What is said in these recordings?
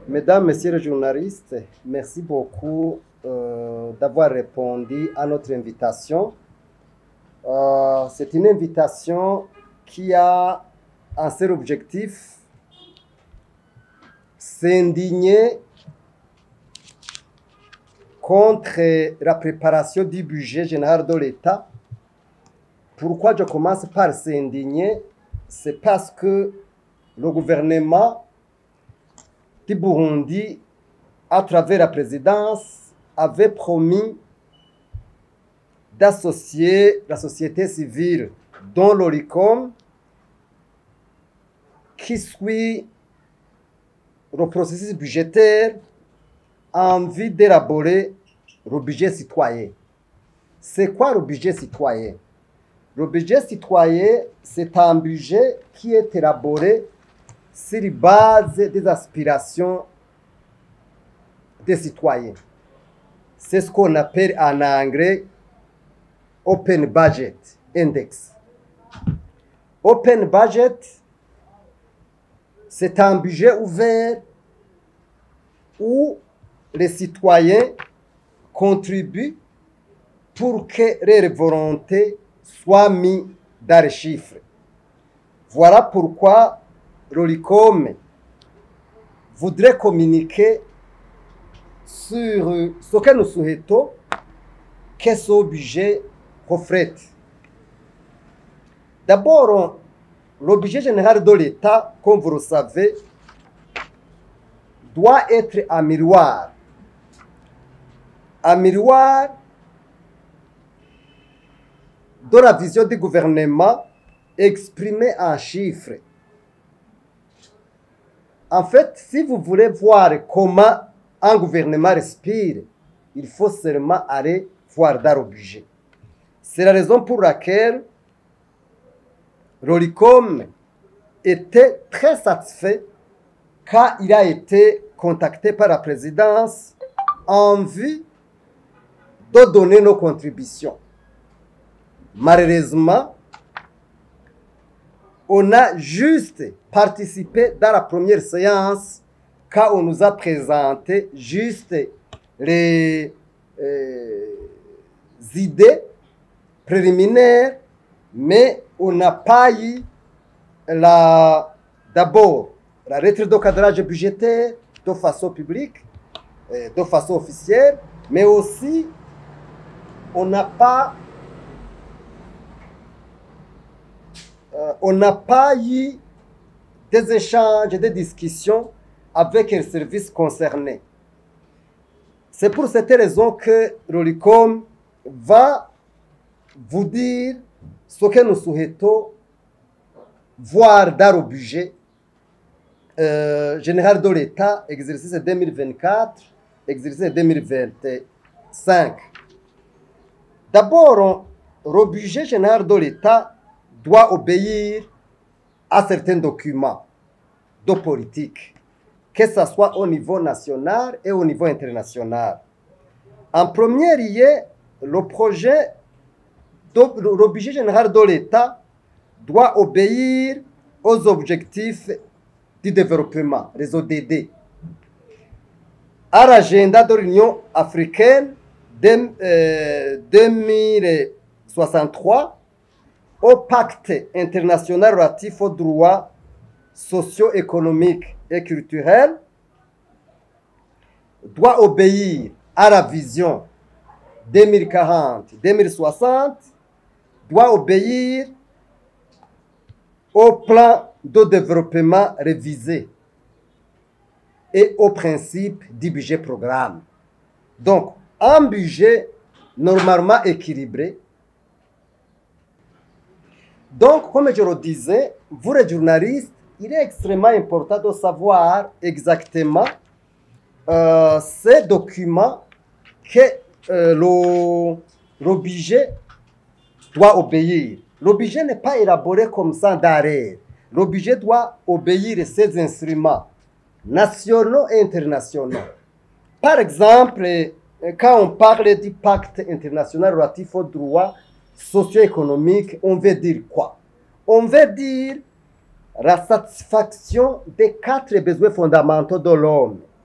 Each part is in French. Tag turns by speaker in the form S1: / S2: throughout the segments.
S1: Mesdames, Messieurs les journalistes, merci beaucoup d'avoir répondu à notre invitation. C'est une invitation qui a un seul objectif, s'indigner contre la préparation du budget général de l'État. Pourquoi je commence par s'indigner? C'est parce que le gouvernement du Burundi, à travers la présidence, avait promis d'associer la société civile, dont l'ORICOM, qui suit le processus budgétaire en vue d'élaborer le budget citoyen. C'est quoi le budget citoyen? Le budget citoyen, c'est un budget qui est élaboré sur la base des aspirations des citoyens. C'est ce qu'on appelle en anglais Open Budget Index. Open Budget, c'est un budget ouvert où les citoyens contribuent pour que leurs volontés soient mises dans les chiffres. Voilà pourquoi l'ORICOM voudrait communiquer sur ce que nous souhaitons que ce budget reflète. D'abord, le budget général de l'État, comme vous le savez, doit être un miroir de la vision du gouvernement exprimée en chiffres. En fait, si vous voulez voir comment un gouvernement respire, il faut seulement aller voir dans le budget. C'est la raison pour laquelle l'ORICOM était très satisfait quand il a été contacté par la présidence en vue de donner nos contributions. Malheureusement, on a juste participé dans la première séance quand on nous a présenté juste les idées préliminaires, mais on n'a pas eu d'abord la lettre de cadrage budgétaire de façon publique, de façon officielle, mais aussi on n'a pas eu des échanges, des discussions avec les services concernés. C'est pour cette raison que l'ORICOM va vous dire ce que nous souhaitons voir dans le budget général de l'État, exercice 2024, exercice 2025. D'abord, le budget général de l'État doit obéir à certains documents de politique, que ce soit au niveau national et au niveau international. En premier lieu, le budget général de l'État doit obéir aux objectifs du développement, les ODD, à l'agenda de l'Union africaine 2063, au pacte international relatif aux droits socio-économiques et culturels, doit obéir à la vision 2040-2060, doit obéir au plan de développement révisé et au principe du budget programme. Donc, un budget normalement équilibré. Donc, comme je le disais, vous les journalistes, il est extrêmement important de savoir exactement ces documents que le budget doit obéir. Le budget n'est pas élaboré comme ça d'arrêt. Le budget doit obéir à ces instruments nationaux et internationaux. Par exemple, quand on parle du pacte international relatif aux droits socio-économiques, on veut dire quoi? On veut dire la satisfaction des 4 besoins fondamentaux de l'homme.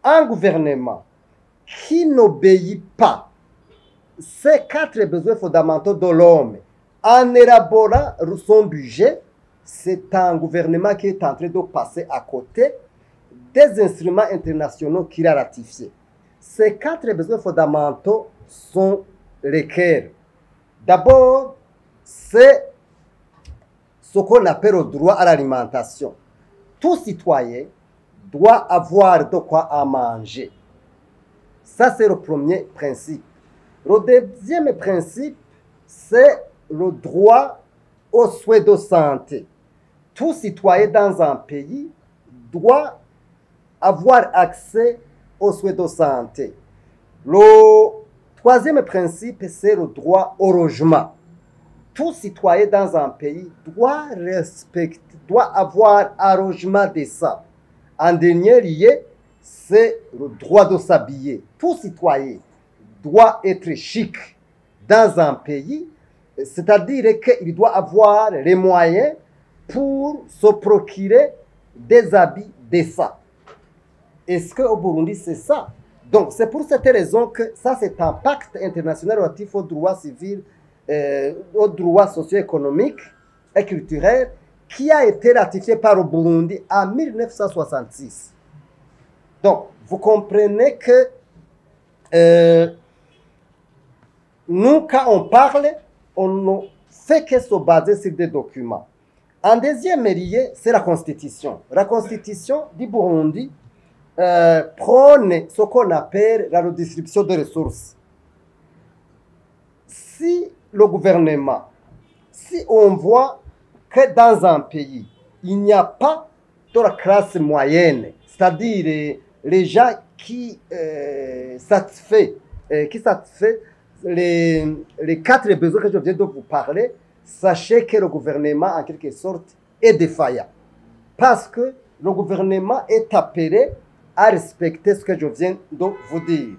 S1: un gouvernement qui n'obéit pas ces 4 besoins fondamentaux de l'homme en élaborant son budget, c'est un gouvernement qui est en train de passer à côté des instruments internationaux qu'il a ratifiés. Ces 4 besoins fondamentaux sont lesquels? D'abord, c'est ce qu'on appelle le droit à l'alimentation. Tout citoyen doit avoir de quoi à manger. Ça, c'est le premier principe. Le deuxième principe, c'est le droit aux soins de santé. Tout citoyen dans un pays doit avoir accès aux soins de santé. Le troisième principe, c'est le droit au logement. Tout citoyen dans un pays doit avoir un logement décent. En dernier lieu, c'est le droit de s'habiller. Tout citoyen doit être chic dans un pays, c'est-à-dire qu'il doit avoir les moyens pour se procurer des habits décents. Est-ce qu'au Burundi, c'est ça? Donc, c'est pour cette raison que ça, c'est un pacte international relatif aux droits civils, aux droits socio-économiques et culturels qui a été ratifié par le Burundi en 1966. Donc, vous comprenez que nous, quand on parle, on ne fait que se baser sur des documents. En deuxième lieu, c'est la Constitution. La Constitution du Burundi prône ce qu'on appelle la redistribution des ressources. Si le gouvernement, si on voit que dans un pays, il n'y a pas de la classe moyenne, c'est-à-dire les gens qui satisfait les 4 besoins que je viens de vous parler, sachez que le gouvernement, en quelque sorte, est défaillant. Parce que le gouvernement est appelé à respecter ce que je viens de vous dire.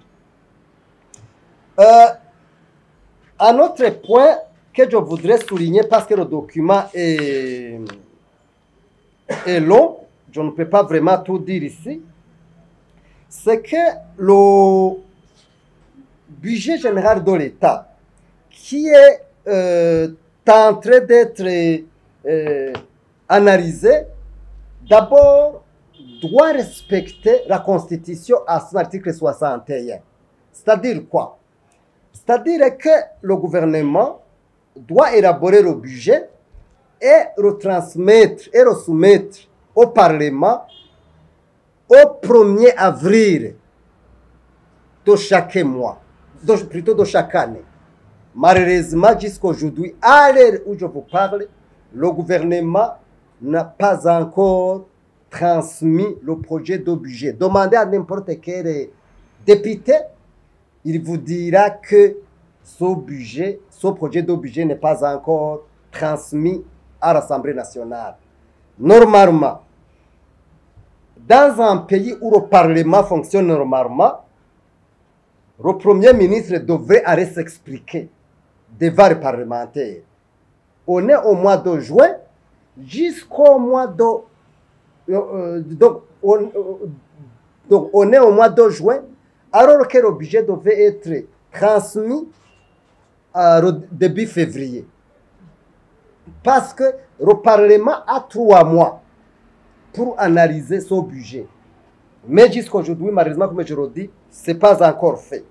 S1: Un autre point que je voudrais souligner, parce que le document est long, je ne peux pas vraiment tout dire ici, c'est que le budget général de l'État, qui est en train d'être analysé, d'abord doit respecter la Constitution à son article 61. C'est-à-dire quoi? C'est-à-dire que le gouvernement doit élaborer le budget et le transmettre et le soumettre au Parlement au 1er avril de chaque mois, plutôt de chaque année. Malheureusement, jusqu'à aujourd'hui, à l'heure où je vous parle, le gouvernement n'a pas encore transmis le projet de budget. Demandez à n'importe quel député, il vous dira que ce projet de budget n'est pas encore transmis à l'Assemblée nationale. Normalement, dans un pays où le Parlement fonctionne normalement, le Premier ministre devrait aller s'expliquer devant les parlementaires. On est au mois de juin, jusqu'au mois de... donc, on est au mois de juin, alors que le budget devait être transmis début février. Parce que le Parlement a 3 mois pour analyser son budget. Mais jusqu'à aujourd'hui, malheureusement, comme je le dis, ce n'est pas encore fait.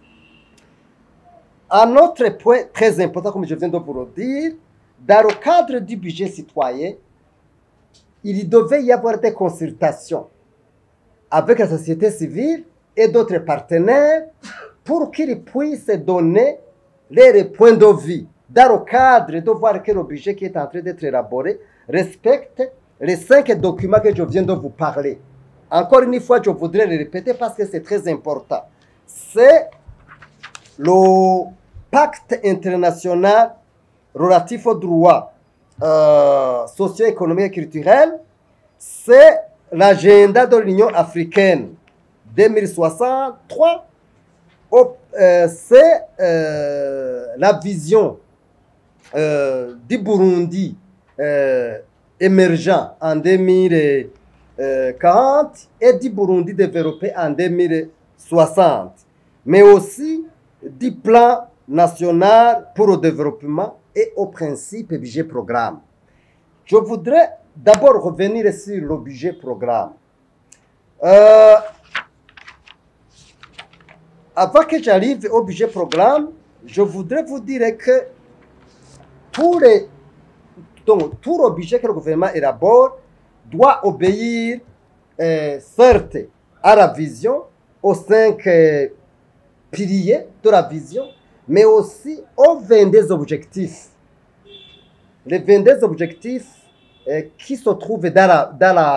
S1: Un autre point très important, comme je viens de vous le dire, dans le cadre du budget citoyen, il devait y avoir des consultations avec la société civile et d'autres partenaires pour qu'ils puissent donner leurs points de vue dans le cadre de voir que le budget qui est en train d'être élaboré respecte les 5 documents que je viens de vous parler. Encore une fois, je voudrais le répéter parce que c'est très important. C'est le pacte international relatif aux droits socio-économiques et culturels. C'est l'agenda de l'Union africaine 2063. C'est la vision du Burundi émergent en 2030. 2040 et du Burundi développé en 2060, mais aussi du plan national pour le développement et au principe budget programme. Je voudrais d'abord revenir sur le budget programme. Avant que j'arrive au budget programme, je voudrais vous dire que tout le budget que le gouvernement élabore doit obéir, certes, à la vision, aux 5 piliers de la vision, mais aussi aux 22 objectifs. Les 22 objectifs qui se trouvent dans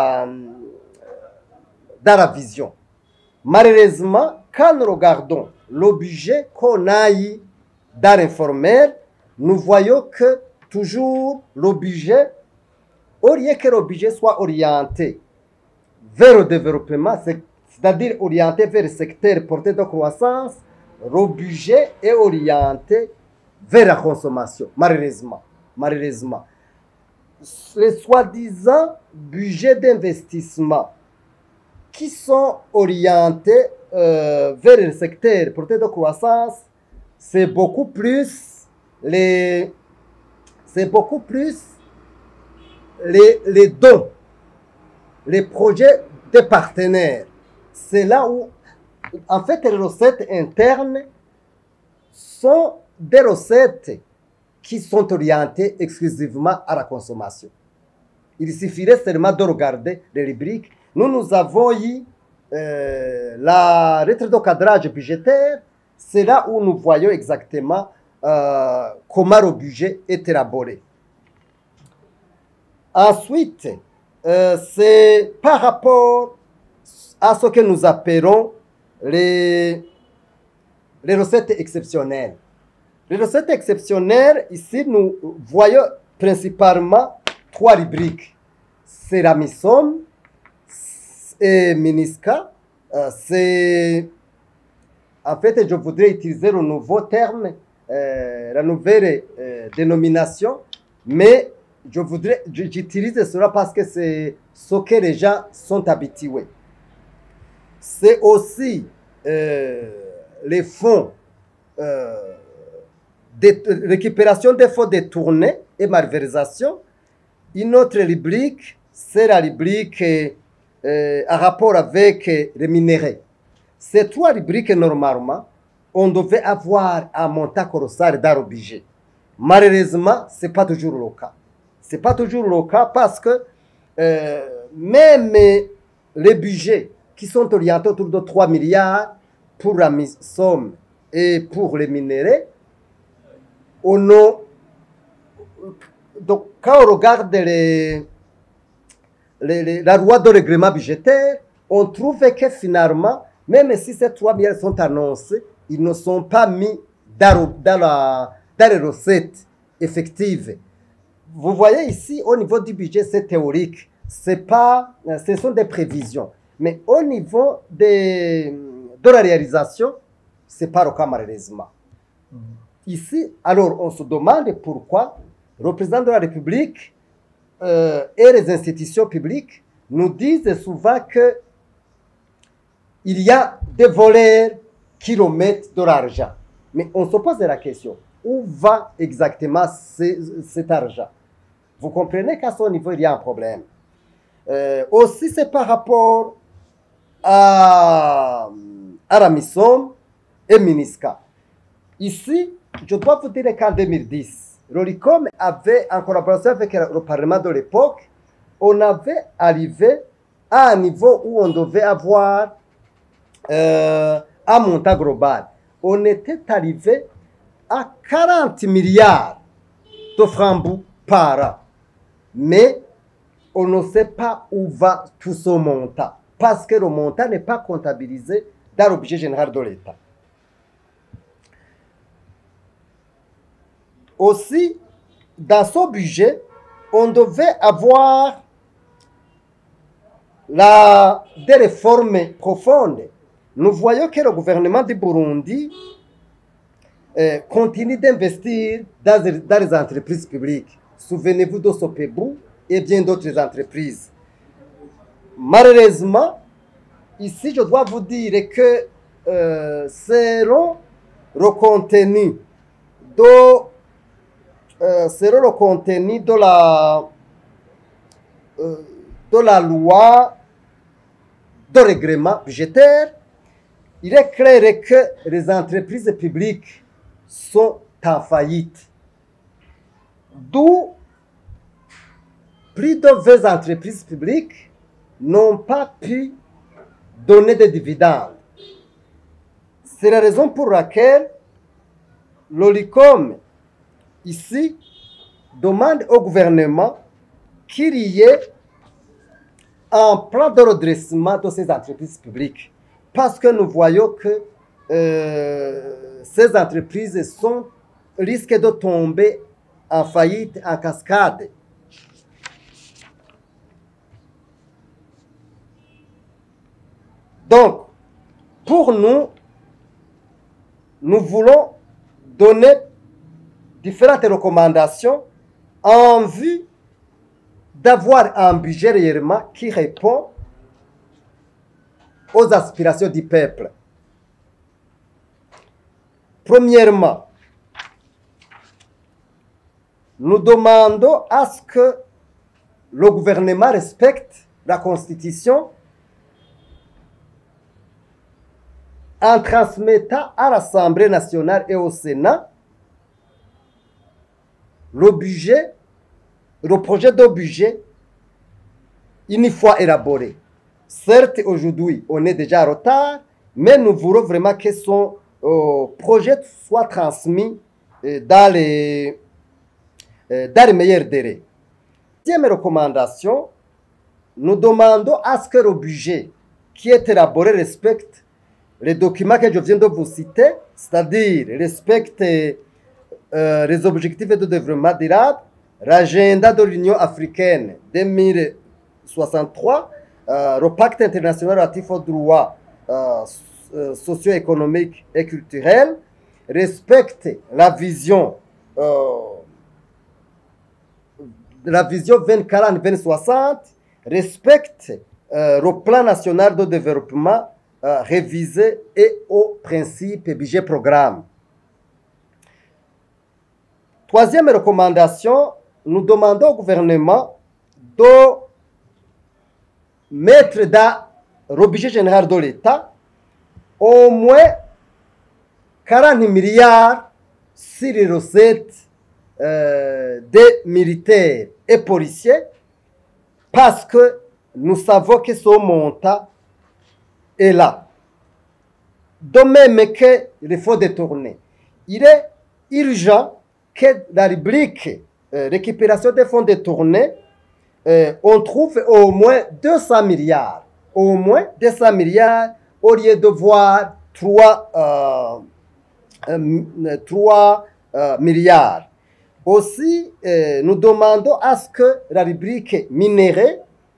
S1: la vision. Malheureusement, quand nous regardons le budget qu'on a eu dans l'informel, nous voyons que toujours le budget, au lieu que le budget soit orienté vers le développement, c'est-à-dire orienté vers le secteur porté de croissance, le budget est orienté vers la consommation, malheureusement. Les soi-disant budgets d'investissement qui sont orientés vers le secteur porté de croissance, c'est beaucoup plus les dons, les projets des partenaires. C'est là où, en fait, les recettes internes sont des recettes qui sont orientées exclusivement à la consommation. Il suffirait seulement de regarder les rubriques. Nous avons eu la retraite de cadrage budgétaire. C'est là où nous voyons exactement comment le budget est élaboré. Ensuite, c'est par rapport à ce que nous appelons les recettes exceptionnelles. Les recettes exceptionnelles, ici, nous voyons principalement 3 rubriques. C'est la MISOM et MINISCA. En fait, je voudrais utiliser le nouveau terme, la nouvelle dénomination, mais j'utilise cela parce que c'est ce que les gens sont habitués. C'est aussi les fonds de récupération des fonds détournés et malversation. Une autre rubrique, c'est la rubrique en rapport avec les minéraux. Ces 3 rubriques, normalement, on devait avoir un montant colossal dans le budget. Malheureusement, ce n'est pas toujours le cas. Ce n'est pas toujours le cas parce que même les budgets qui sont orientés autour de 3 milliards pour la somme et pour les minéraux, donc, quand on regarde la loi de règlement budgétaire, on trouve que finalement, même si ces 3 milliards sont annoncés, ils ne sont pas mis dans les recettes effectives. Vous voyez ici, au niveau du budget, c'est théorique. Ce sont des prévisions. Mais au niveau de la réalisation, ce n'est pas le cas malheureusement. Ici, alors, on se demande pourquoi le président de la République et les institutions publiques nous disent souvent que il y a des voleurs qui remettent de l'argent. Mais on se pose la question, où va exactement cet argent? Vous comprenez qu'à ce niveau, il y a un problème. Aussi, c'est par rapport à la MISOM et MINISCA. Ici, je dois vous dire qu'en 2010, l'ORICOM avait, en collaboration avec le Parlement de l'époque, on avait arrivé à un niveau où on devait avoir un montant global. On était arrivé à 40 milliards de francs par an. Mais on ne sait pas où va tout ce montant, parce que le montant n'est pas comptabilisé dans le budget général de l'État. Aussi, dans ce budget, on devait avoir des réformes profondes. Nous voyons que le gouvernement du Burundi continue d'investir dans les entreprises publiques. Souvenez-vous de Sopebu et bien d'autres entreprises. malheureusement, ici, je dois vous dire que selon le contenu de la loi de règlement budgétaire, il est clair que les entreprises publiques sont en faillite. D'où plus de 20 entreprises publiques n'ont pas pu donner de dividendes. C'est la raison pour laquelle l'OLICOM, ici, demande au gouvernement qu'il y ait un plan de redressement de ces entreprises publiques. Parce que nous voyons que ces entreprises risquent de tomber en faillite, en cascade. Donc, pour nous, nous voulons donner différentes recommandations en vue d'avoir un budget réellement qui répond aux aspirations du peuple. Premièrement, nous demandons à ce que le gouvernement respecte la Constitution en transmettant à l'Assemblée nationale et au Sénat le projet de budget une fois élaboré. Certes, aujourd'hui, on est déjà en retard, mais nous voulons vraiment que son projet soit transmis dans les meilleurs délais. Deuxième recommandation, nous demandons à ce que le budget qui est élaboré respecte les documents que je viens de vous citer, c'est-à-dire respecte les objectifs de développement durable, l'agenda de l'Union africaine 2063, le pacte international relatif aux droits socio-économiques et culturels, respecte la vision 2040-2060, respecte le plan national de développement révisé et aux principes et budget programme. Troisième recommandation, nous demandons au gouvernement de mettre dans le budget général de l'État au moins 40 milliards sur les recettes des militaires et policiers, parce que nous savons que ce montant est là. De même que les fonds détournés. Il est urgent que la rubrique récupération des fonds détournés, on trouve au moins 200 milliards. Au moins 200 milliards au lieu de voir 3 milliards. Aussi, nous demandons à ce que la rubrique minérée,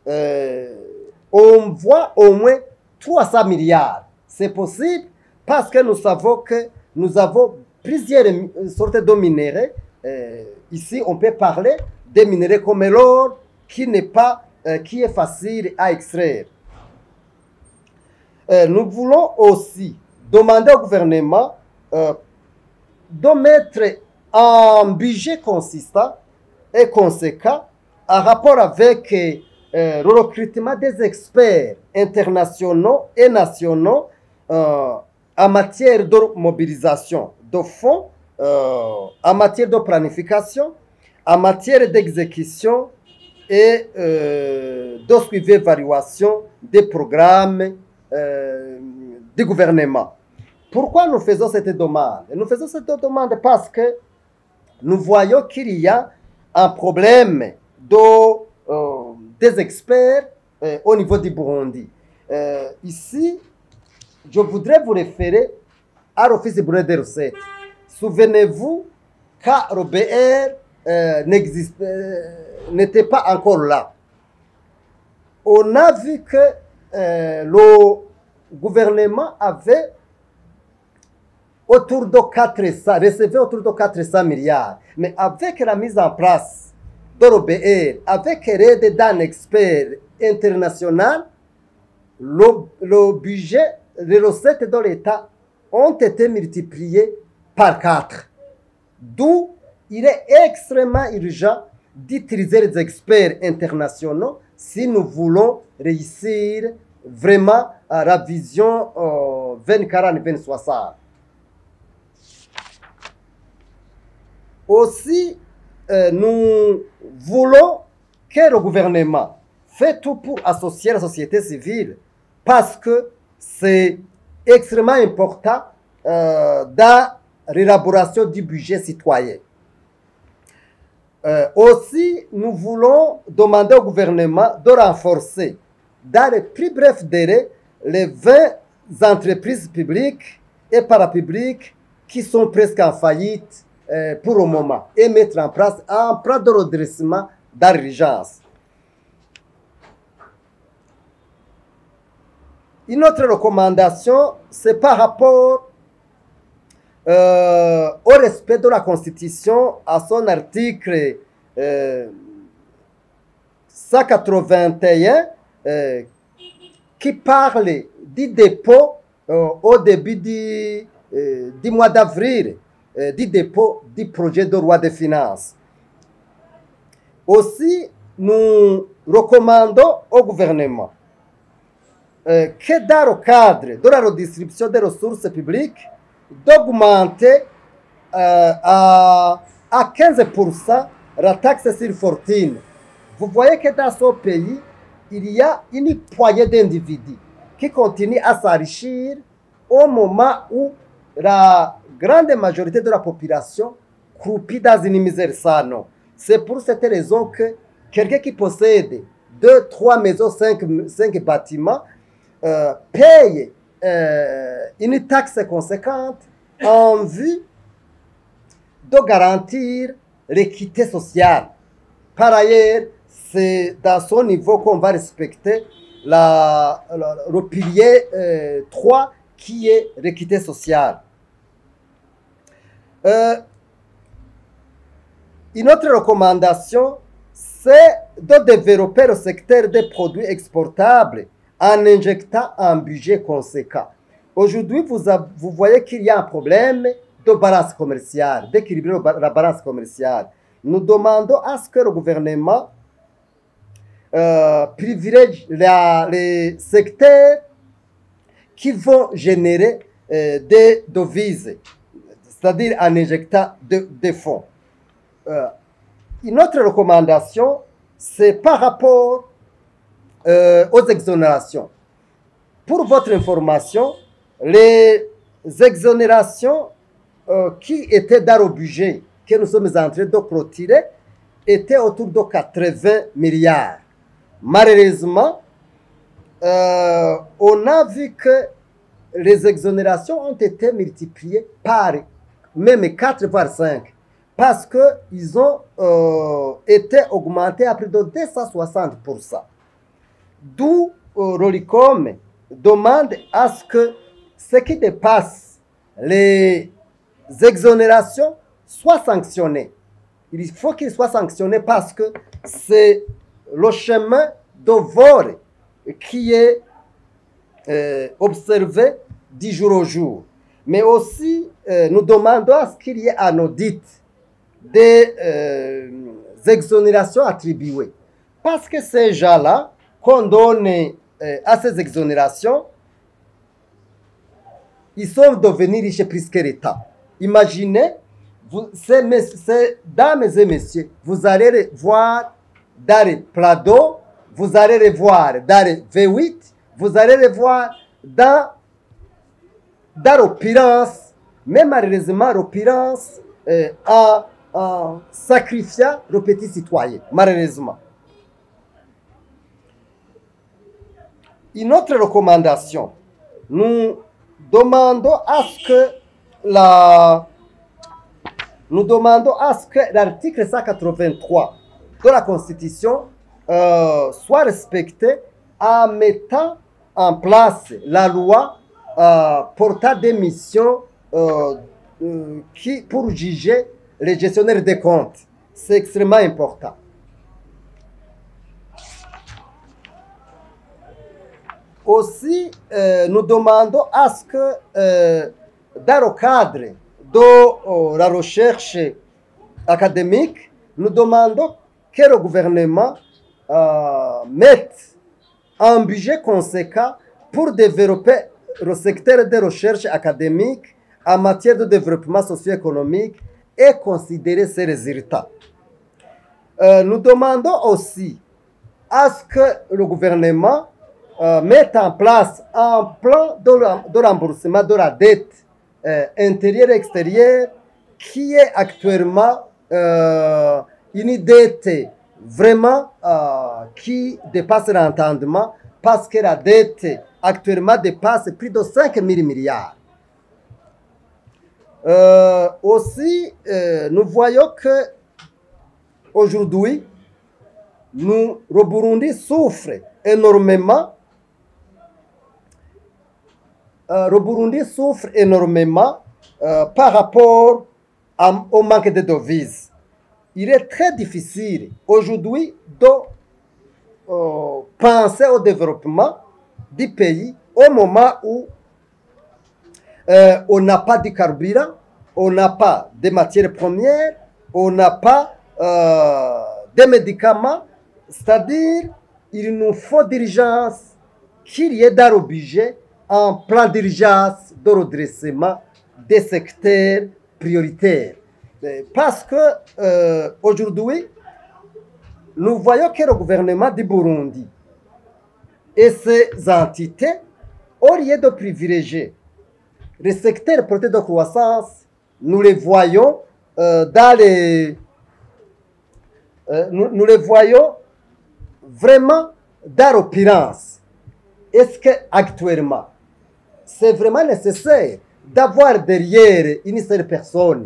S1: on voit au moins 300 milliards. C'est possible parce que nous savons que nous avons plusieurs sortes de minéraux. Ici, on peut parler des minéraux comme l'or qui est facile à extraire. Nous voulons aussi demander au gouvernement de mettre un budget consistant et conséquent en rapport avec le recrutement des experts internationaux et nationaux en matière de mobilisation de fonds, en matière de planification, en matière d'exécution et de suivi et évaluation des programmes du gouvernement. Pourquoi nous faisons cette demande? Nous faisons cette demande parce que nous voyons qu'il y a un problème des experts au niveau du Burundi. Ici, je voudrais vous référer à l'Office du Bureau des recettes. Souvenez-vous, quand le BR n'était pas encore là, on a vu que le gouvernement avait recevait autour de 400 milliards. Mais avec la mise en place de l'OBR, avec l'aide d'un expert international, le budget, les recettes de l'État ont été multipliées par 4. D'où il est extrêmement urgent d'utiliser les experts internationaux si nous voulons réussir vraiment à la vision 2040-2060. Aussi, nous voulons que le gouvernement fait tout pour associer la société civile parce que c'est extrêmement important dans l'élaboration du budget citoyen. Aussi, nous voulons demander au gouvernement de renforcer dans les plus brefs délais les 20 entreprises publiques et parapubliques qui sont presque en faillite pour le moment et mettre en place un plan de redressement d'urgence. Une autre recommandation, c'est par rapport au respect de la Constitution à son article 181 qui parle du dépôt au début du mois d'avril, du dépôt du projet de loi de finances. Aussi, nous recommandons au gouvernement que dans le cadre de la redistribution des ressources publiques, d'augmenter à 15% la taxe sur fortune. Vous voyez que dans ce pays, il y a une poignée d'individus qui continuent à s'enrichir au moment où la grande majorité de la population croupit dans une misère sans nom. C'est pour cette raison que quelqu'un qui possède 2, 3 maisons, 5 bâtiments paye une taxe conséquente en vue de garantir l'équité sociale. Par ailleurs, c'est dans son niveau qu'on va respecter le pilier 3 qui est l'équité sociale. Une autre recommandation, c'est de développer le secteur des produits exportables en injectant un budget conséquent. Aujourd'hui, vous voyez qu'il y a un problème de balance commerciale, d'équilibrer la balance commerciale. Nous demandons à ce que le gouvernement privilégie les secteurs qui vont générer des devises, c'est-à-dire en injectant des fonds. Une autre recommandation, c'est par rapport aux exonérations. Pour votre information, les exonérations qui étaient dans le budget que nous sommes en train de clôturer étaient autour de 80 milliards. Malheureusement, on a vu que les exonérations ont été multipliées par même 4 voire 5 parce qu'ils ont été augmentés à plus de 260%. D'où l'ORICOM demande à ce que ce qui dépasse les exonérations soit sanctionné. Il faut qu'il soit sanctionné parce que c'est le chemin de vol qui est observé du jour au jour. Mais aussi, nous demandons à ce qu'il y ait un audit des exonérations attribuées. Parce que ces gens-là, qu'on donne à ces exonérations, ils sont devenus riches plus que l'État. Imaginez, ces dames et messieurs, vous allez les voir dans les Prado, vous allez les voir dans les V8, vous allez les voir dans l'opulence, mais malheureusement l'opulence en sacrifiant le petit citoyen, malheureusement. Une autre recommandation, nous demandons à ce que l'article 183 de la Constitution soit respecté en mettant en place la loi portant des missions pour juger les gestionnaires des comptes. C'est extrêmement important. aussi, nous demandons à ce que, dans le cadre de la recherche académique, nous demandons que le gouvernement mette un budget conséquent pour développer le secteur de recherche académique en matière de développement socio-économique et considérer ses résultats. Nous demandons aussi à ce que le gouvernement mette en place un plan de remboursement de la dette intérieure et extérieure qui est actuellement une dette vraiment qui dépasse l'entendement parce que la dette actuellement dépasse plus de 5 000 milliards. Aussi, nous voyons que aujourd'hui, le Burundi souffre énormément. Le Burundi souffre énormément par rapport au manque de devises. Il est très difficile aujourd'hui de penser au développement du pays au moment où on n'a pas de carburant, on n'a pas de matières premières, on n'a pas de médicaments. C'est-à-dire, il nous faut d'urgence qu'il y ait dans le budget un plan d'urgence de redressement des secteurs prioritaires. Parce que aujourd'hui, nous voyons que le gouvernement du Burundi et ses entités, au lieu de privilégier les secteurs portés de croissance, nous les voyons dans les... nous les voyons vraiment dans l'opulence. Est-ce qu'actuellement, c'est vraiment nécessaire d'avoir derrière une seule personne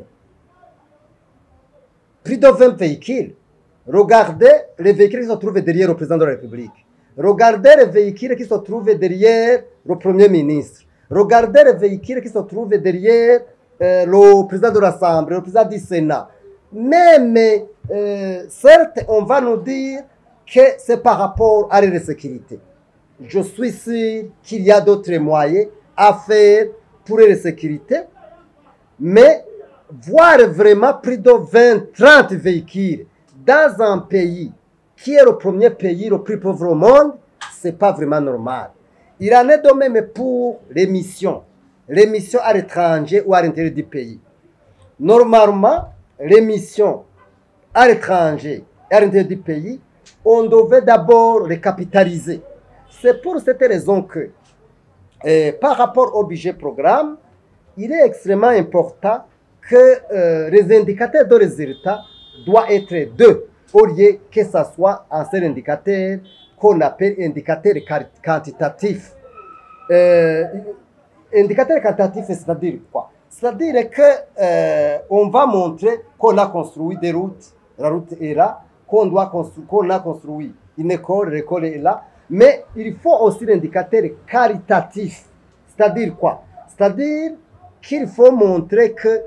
S1: plus de 20 véhicules? Regardez les véhicules qui se trouvent derrière le président de la République. Regardez les véhicules qui se trouvent derrière le Premier ministre. Regardez les véhicules qui se trouvent derrière le président de l'Assemblée, le président du Sénat. Même, certes, on va nous dire que c'est par rapport à la sécurité. Je suis sûr qu'il y a d'autres moyens à faire pour la sécurité, mais voir vraiment plus de 20-30 véhicules dans un pays qui est le premier pays le plus pauvre au monde, ce n'est pas vraiment normal. Il en est de même pour les missions à l'étranger ou à l'intérieur du pays. Normalement, les missions à l'étranger et à l'intérieur du pays, on devait d'abord les capitaliser. C'est pour cette raison que, par rapport au budget programme, il est extrêmement important que les indicateurs de résultats doivent être deux, au lieu que ce soit un seul indicateur qu'on appelle indicateur quantitatif. Indicateur quantitatif, c'est-à-dire quoi? C'est-à-dire qu'on va montrer qu'on a construit des routes, la route est là, qu'on a construit une école, l'école est là, mais il faut aussi l'indicateur qualitatif. C'est-à-dire quoi? C'est-à-dire qu'il faut montrer que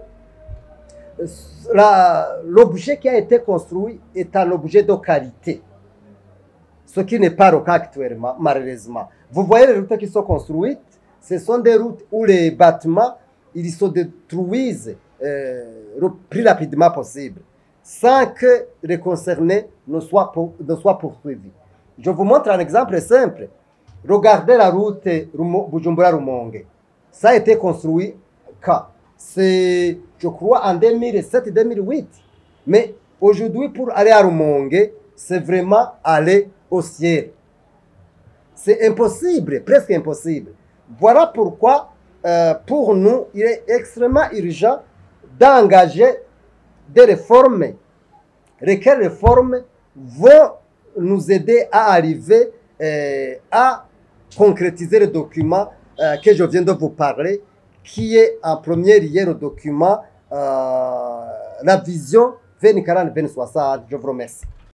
S1: l'objet qui a été construit est un objet de qualité. Ce qui n'est pas le cas actuellement, malheureusement. Vous voyez les routes qui sont construites, ce sont des routes où les bâtiments ils se détruisent le plus rapidement possible, sans que les concernés ne soient poursuivis. Je vous montre un exemple simple. Regardez la route Bujumbura-Rumonge. Ça a été construit quand? C'est, je crois, en 2007-2008. Mais aujourd'hui, pour aller à Rumonge, c'est vraiment aller au ciel. C'est impossible, presque impossible. Voilà pourquoi, pour nous, il est extrêmement urgent d'engager des réformes. Lesquelles réformes vont nous aider à arriver à concrétiser le document que je viens de vous parler, qui est en premier lieu le document la vision 2040-2060. Je vous remercie.